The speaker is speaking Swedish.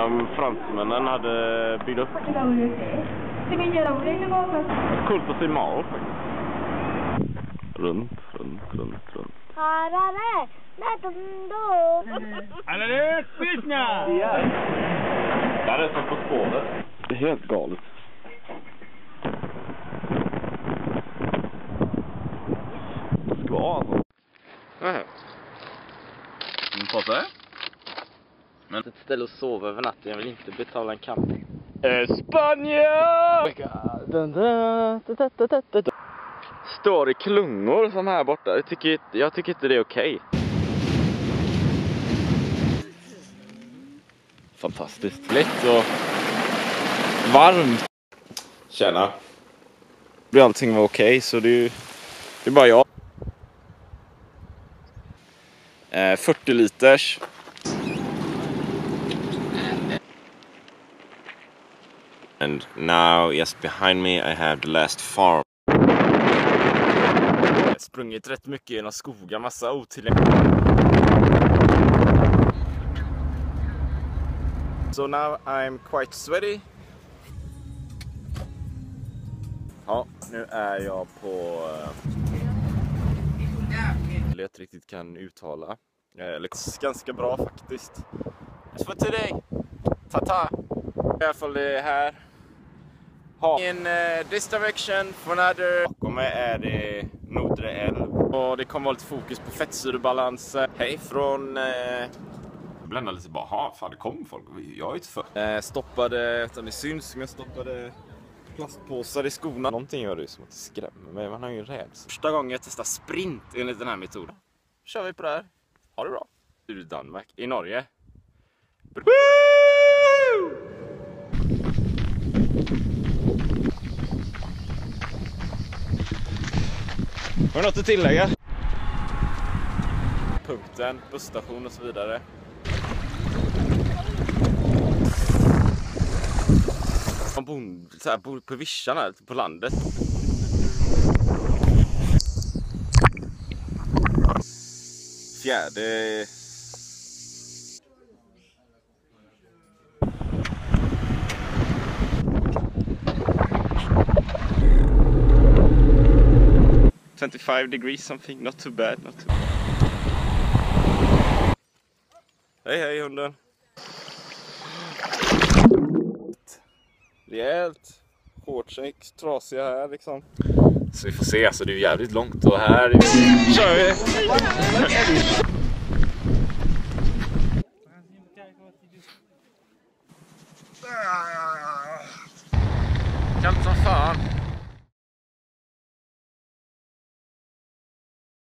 som fransmännen hade byggt upp. Coolt att se Mao faktiskt. Runt. Harare, nätundo. Alldeles pysna! Ja. Det är som på spåret. Det är helt galet. Det ska vara alltså. På sig? Men ett ställe att sova över natten. Jag vill inte betala en camping. Spanien! Står i klungor som här borta. Jag tycker inte det är okej. Fantastiskt. Lätt och varmt. Tjena. Allting var okej, så det är bara jag. 40 liters. And now, just behind me, I have the last farm. Jag har sprungit rätt mycket genom skogar, massa otillräckligt. So now I'm quite sweaty. Ja, nu är jag på... jag inte riktigt kan uttala. Ganska bra faktiskt. That's for today. Tata. I alla fall det här. In this direction for another. Bakom mig är det Nordre älv. Och det kommer vara lite fokus på fettsyrebalans. Hej från... Jag bländar lite bara, fan det kom folk. Jag är inte för. Stoppade, utan det syns, men jag stoppade plastpåsar i skorna. Någonting gör det som att det skrämmer mig. Man har ju rädsla. Första gången jag testar sprint enligt den här metoden. Kör vi på det här. Ha det bra. I Danmark. I Norge. Woo! Har du något att tillägga? Punkten, busstation och så vidare. Man bor på vischan här, på landet. Fjärde... degrees something, not too bad, not too bad. Hej hunden. Rejält. Shortsäck, trasiga här liksom. Så vi får se, alltså det är jävligt långt och här kör vi. Kallt som fan.